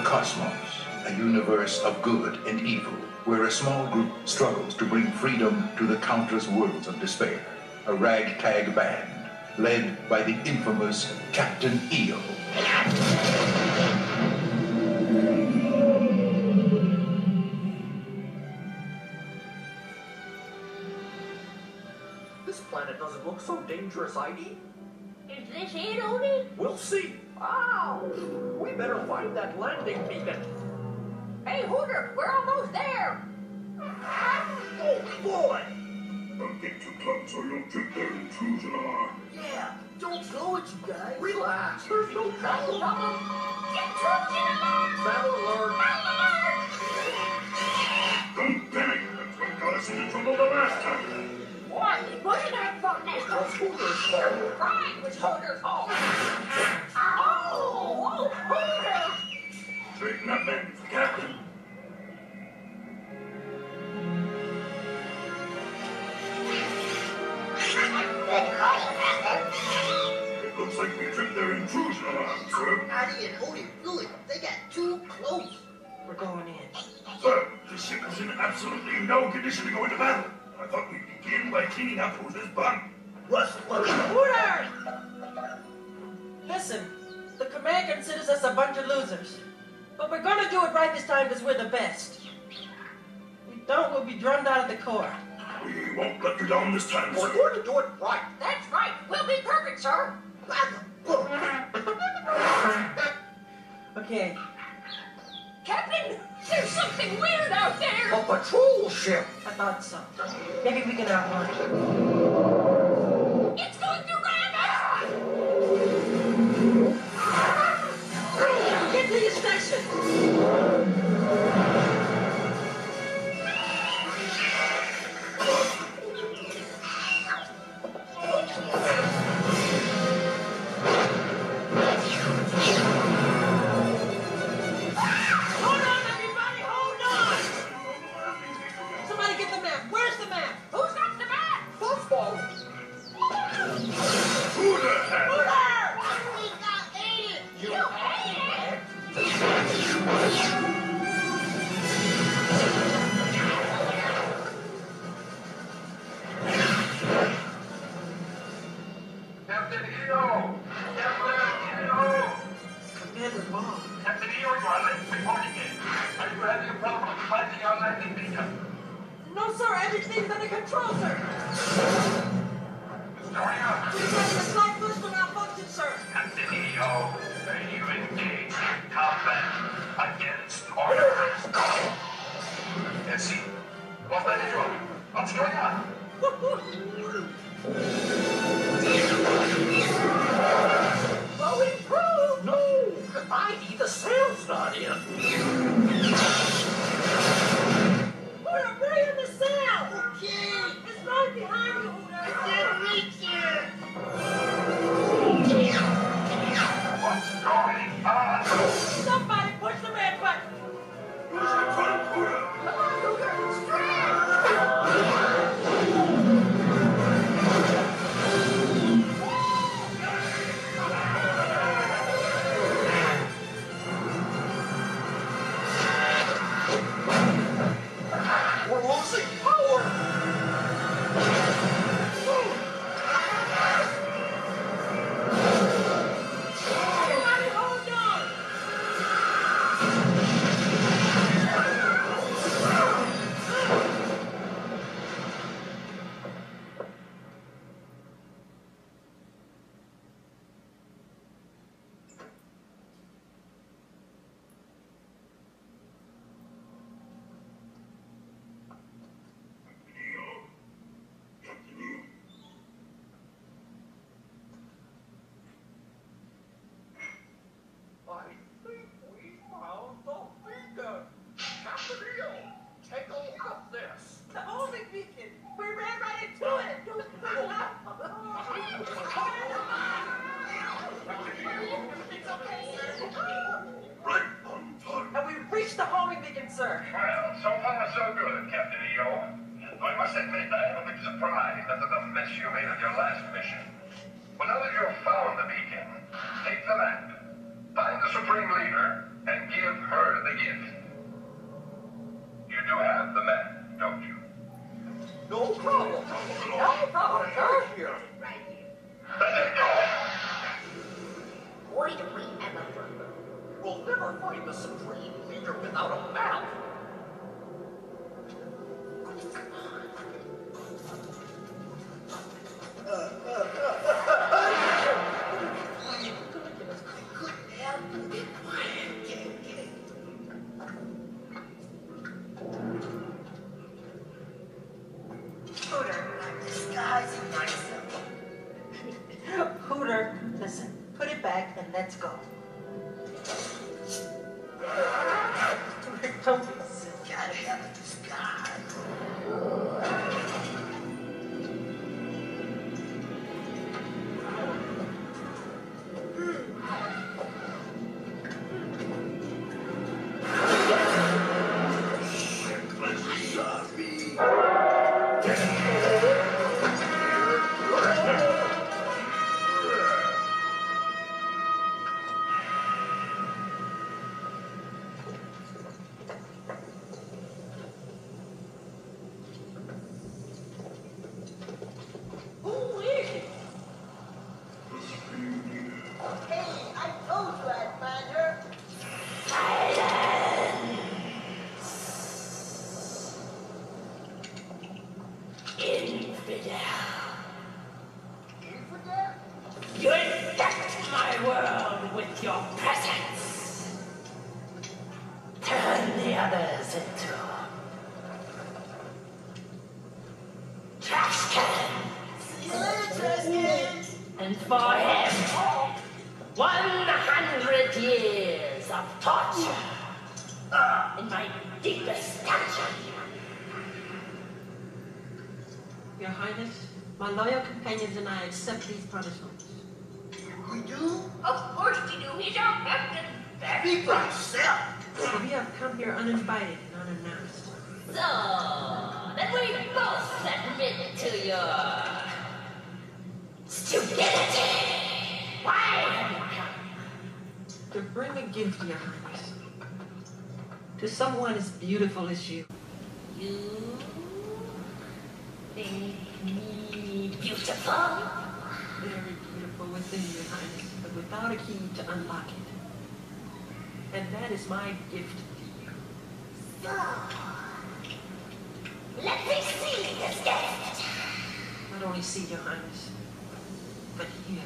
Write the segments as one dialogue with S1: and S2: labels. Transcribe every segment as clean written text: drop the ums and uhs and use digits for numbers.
S1: cosmos, a universe of good and evil, where a small group struggles to bring freedom to the countless worlds of despair. A ragtag band, led by the infamous Captain EO.
S2: This planet doesn't look so dangerous, Heidi.
S3: Is this it, Odie?
S2: We'll see. Ow! We better find that landing beacon.
S3: Hey, Hooter, we're almost there.
S2: Oh, boy!
S4: Don't get too close or you'll trip their intrusion alarm.
S2: Yeah, don't slow it, you guys. Relax, there's no
S3: Trouble,
S2: problem.
S3: trouble. Intrusion alert!
S2: Travel alert.
S3: Travel alert!
S4: Don't panic. That's what got us into trouble the last time.
S3: What? Wasn't that fun this
S2: It was Hooter's fault.
S3: Right, it was Hooter's fault. Oh, Hooter!
S4: Straighten that man, Captain. It looks like we tripped their intrusion alarm, sir.
S5: Addy and Odie, really, they got too close.
S6: We're going in.
S4: Sir, this ship is in absolutely no condition to go into battle. I thought we'd begin by cleaning up Hooter's bum.
S2: Russ,
S6: Hooter! Listen, the command considers us a bunch of losers. But we're gonna do it right this time because we're the best. If we don't, we'll be drummed out of the Corps.
S4: We won't let you down this time,
S2: we're
S4: sir.
S2: going to do it right.
S3: That's right. We'll be perfect, sir.
S6: Okay.
S3: Captain, there's something weird out there.
S2: A patrol ship.
S6: I thought so. Maybe we can outrun it.
S3: It's going to ram us.
S6: Get to your station. Hold on, everybody, hold on! Somebody get the map. Where's the map?
S3: Who's got the map?
S2: Buzzball.
S4: Hooter has it.
S3: We got it. You hate it.
S4: Captain EO! Captain EO!
S6: Commander Bob.
S4: Captain EO, you are late reporting in. Are you having a problem finding our landing beacon?
S6: No, sir. Everything's under control, sir.
S4: What's going on?
S6: We're having a slight boost of malfunction, sir.
S4: Captain EO, are you engaged in combat against orders? Let's see. What's that is wrong? What's going on?
S2: Going through. No, Heidi, the sail's not in.
S6: Hooter, bring in the sail.
S5: Okay,
S6: It's right behind you, Hooter.
S5: I can't reach it.
S4: What's going on?
S6: Somebody push the red button.
S4: Who's in front, Hooter?
S3: Come on, Hooter. Straight.
S2: We're losing power.
S6: Everybody hold on.
S4: Captain EO.
S2: I think we found the beacon. Captain EO, take a look at this.
S6: The homing beacon. We ran right into it. It's okay, sir.
S4: Right on target.
S6: And we reached the homing beacon, sir.
S4: Well, so far so good, Captain EO. I must admit I am a bit surprised after the mess you made of your last mission. But now that you've found the beacon, take the map, find the Supreme Leader, and give her begin. You do have the map, don't you?
S2: No problem. No problem. Right here.
S4: Let's go.
S5: Why do we have a brother?
S2: We'll never find the Supreme Leader without a map.
S5: Disguising myself.
S6: Hooter, listen, put it back and let's go. Don't be silly.
S5: Gotta have a disguise.
S6: Who is it?
S5: Hey, I told you I'd find her. Infidel?
S3: You infect my world with your presence. Turn the others into trash cans.
S5: See you later, trash can.
S3: And for him, 100 years of torture in my deepest dungeon.
S6: Your Highness, my loyal companions and I accept these punishments.
S5: We do?
S3: Of course we do. He's our captain.
S5: Speak for yourself.
S6: So we have come here uninvited and unannounced.
S3: So, then we both admit to your stupidity. Why have you come?
S6: To bring a gift, Your Highness. To someone as beautiful as you.
S3: You think me beautiful?
S6: Very beautiful within, Your Highness, but without a key to unlock it. And that is my gift to you.
S3: So, let me see this gift.
S6: Not only see, Your Highness, but hear.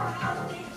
S3: out the